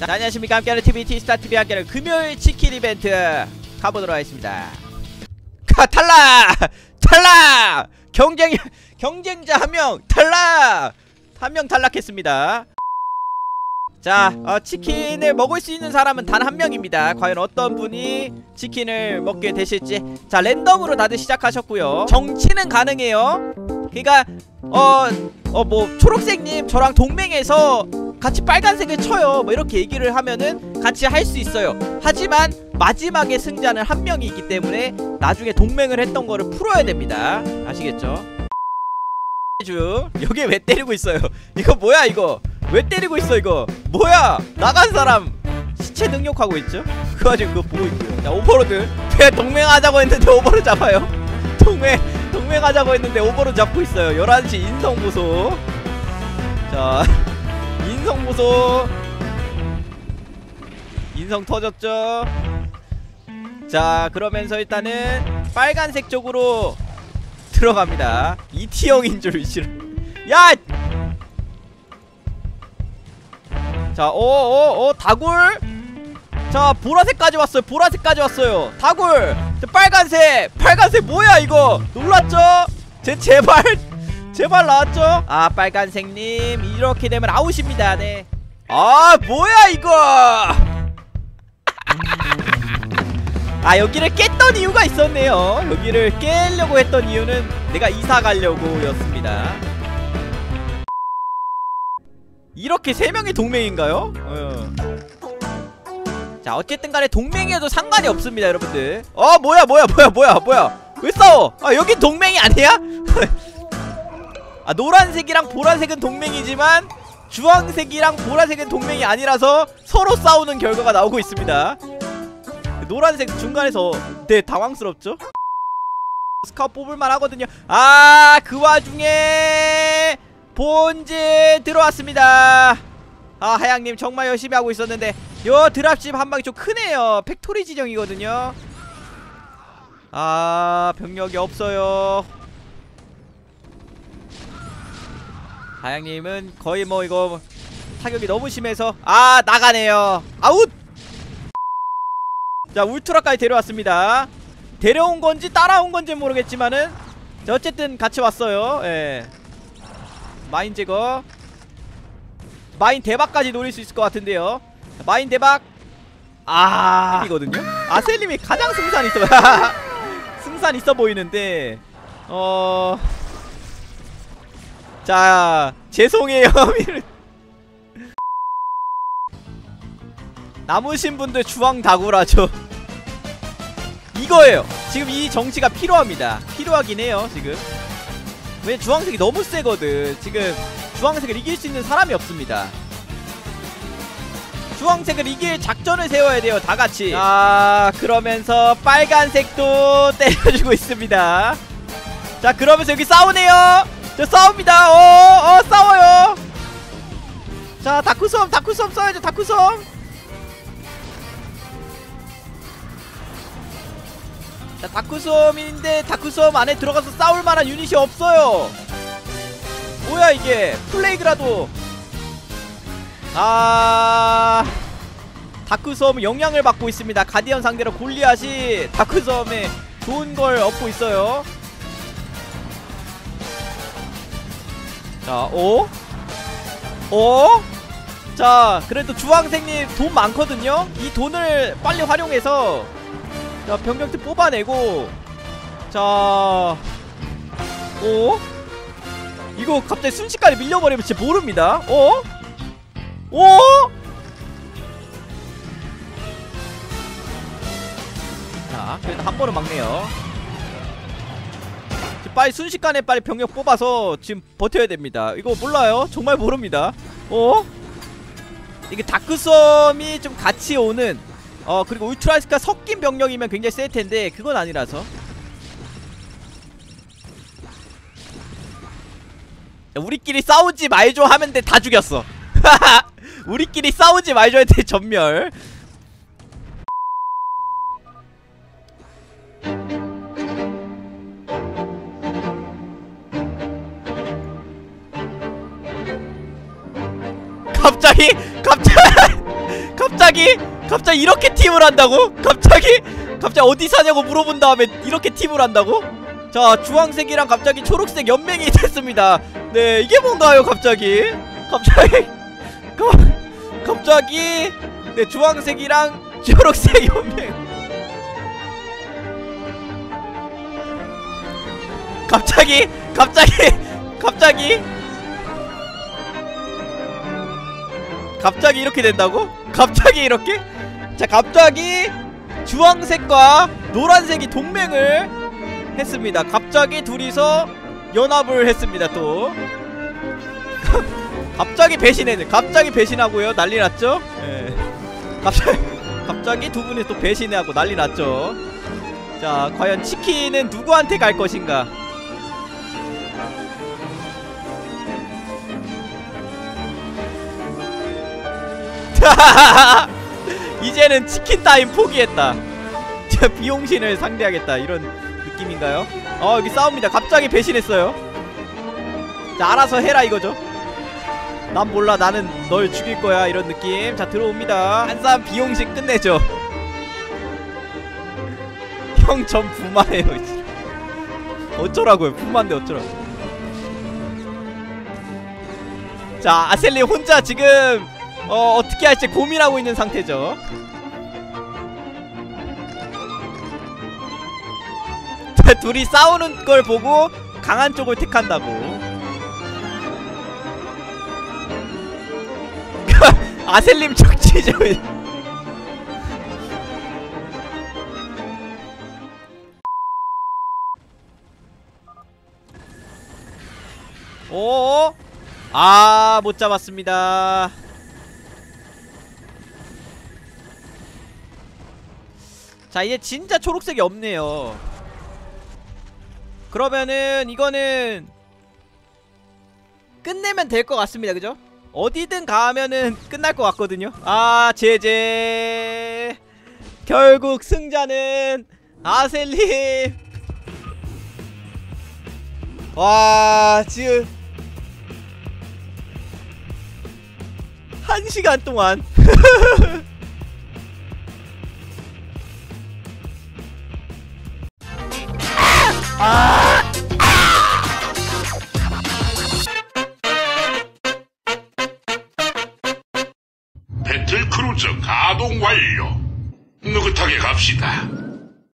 자, 안녕하십니까. 함께하는 TV 티스타TV 함께하는 금요일 치킨 이벤트 가보도록 하겠습니다. 탈락! 탈락! 경쟁자 한 명 탈락! 한 명 탈락했습니다. 자, 치킨을 먹을 수 있는 사람은 단 한 명입니다. 과연 어떤 분이 치킨을 먹게 되실지. 자, 랜덤으로 다들 시작하셨고요. 정치는 가능해요. 그니까 뭐 초록색님 저랑 동맹해서 같이 빨간색을 쳐요, 뭐 이렇게 얘기를 하면은 같이 할 수 있어요. 하지만 마지막에 승자는 한 명이 있기 때문에 나중에 동맹을 했던 거를 풀어야 됩니다. 아시겠죠? 여기 왜 때리고 있어요? 이거 뭐야 이거? 왜 때리고 있어 이거? 뭐야? 나간 사람 시체 능력하고 있죠? 그 와중에 그거 보고 있고요. 자, 오버로드. 왜 동맹하자고 했는데 오버로드 잡아요? 동맹하자고 했는데 오버로드 잡고 있어요. 11시 인성보소. 자, 인성보소. 인성 터졌죠? 자, 그러면서 일단은 빨간색 쪽으로 들어갑니다. 이티형인 줄 싫어. 야! 자, 다굴. 자, 보라색까지 왔어요. 보라색까지 왔어요. 다굴. 자, 빨간색 뭐야 이거? 놀랐죠? 제발 나왔죠? 아, 빨간색님 이렇게 되면 아웃입니다. 네. 아, 뭐야 이거? 아, 여기를 깼던 이유가 있었네요. 여기를 깨려고 했던 이유는 내가 이사 가려고 였습니다. 이렇게 3명이 동맹인가요? 자, 어쨌든 간에 동맹이어도 상관이 없습니다, 여러분들. 뭐야 왜 싸워? 아, 여긴 동맹이 아니야? 아, 노란색이랑 보라색은 동맹이지만 주황색이랑 보라색은 동맹이 아니라서 서로 싸우는 결과가 나오고 있습니다. 노란색 중간에서 네, 당황스럽죠? 스카웃 뽑을만 하거든요. 아, 그 와중에 본진 들어왔습니다. 아, 하양님 정말 열심히 하고 있었는데 요 드랍십 한방이 좀 크네요. 팩토리 지정이거든요. 아, 병력이 없어요. 하양님은 거의 뭐 이거 타격이 너무 심해서 나가네요. 아웃! 자, 울트라까지 데려왔습니다. 데려온 건지 따라온 건지 모르겠지만은 자, 어쨌든 같이 왔어요. 예. 마인 제거. 마인 대박까지 노릴 수 있을 것 같은데요. 자, 마인 대박. 이거든요. 셀님이 가장 승산 있어. 승산 있어 보이는데 자, 죄송해요. 남으신 분들 주황 다구라죠. 이거예요. 지금 이 정치가 필요합니다. 필요하긴 해요 지금. 왜 주황색이 너무 세거든. 지금 주황색을 이길 수 있는 사람이 없습니다. 주황색을 이길 작전을 세워야 돼요, 다같이. 자, 그러면서 빨간색도 때려주고 있습니다. 자, 그러면서 여기 싸우네요. 자, 싸웁니다. 싸워요. 자, 다크솜 써야죠. 다크솜. 자, 다크솜인데 다크솜 안에 들어가서 싸울만한 유닛이 없어요. 뭐야 이게? 플레이그라도. 다크솜 영향을 받고 있습니다. 가디언 상대로 골리앗이 다크솜에 좋은걸 얻고 있어요. 자, 자, 그래도 주황색님 돈 많거든요? 이 돈을 빨리 활용해서 자, 병력들 뽑아내고. 자, 이거 갑자기 순식간에 밀려버리면 진짜 모릅니다. 자, 그래도 한 번은 막네요. 지금 빨리 순식간에 빨리 병력 뽑아서 지금 버텨야 됩니다. 이거 몰라요. 정말 모릅니다. 이게 다크섬이 좀 같이 오는 그리고 울트라스카 섞인 병력이면 굉장히 셀텐데 그건 아니라서. 우리끼리 싸우지 말죠 하면 돼. 다 죽였어. 우리끼리 싸우지 말죠 했는데 전멸. 갑자기 이렇게 팀을 한다고? 갑자기 어디 사냐고 물어본 다음에 이렇게 팀을 한다고? 자, 주황색이랑 갑자기 초록색 연맹이 됐습니다. 네, 이게 뭔가요? 갑자기 네, 주황색이랑 초록색 연맹. 갑자기 이렇게 된다고? 갑자기 이렇게? 자, 갑자기 주황색과 노란색이 동맹을 했습니다. 갑자기 둘이서 연합을 했습니다. 또 갑자기 배신해. 갑자기 배신하고요. 난리 났죠? 예. 갑자기 두 분이 또 배신하고 난리 났죠. 자, 과연 치킨은 누구한테 갈 것인가? 이제는 치킨 타임 포기했다. 비용신을 상대하겠다, 이런 느낌인가요? 여기 싸웁니다. 갑자기 배신했어요. 자, 알아서 해라 이거죠. 난 몰라, 나는 널 죽일 거야, 이런 느낌. 자, 들어옵니다. 한 싸움 비용신 끝내죠. 형 전 부마예요. 어쩌라고요? 부마인데 어쩌라고. 자, 아셀리 혼자 지금 어떻게 할지 고민하고 있는 상태죠. 둘이 싸우는 걸 보고 강한 쪽을 택한다고. 아셀님 적지죠. 오, 못 잡았습니다. 자, 이제 진짜 초록색이 없네요. 그러면은 이거는 끝내면 될 것 같습니다. 그죠? 어디든 가면은 끝날 것 같거든요. 제제 결국 승자는 아셀님. 와, 지금 1시간 동안 아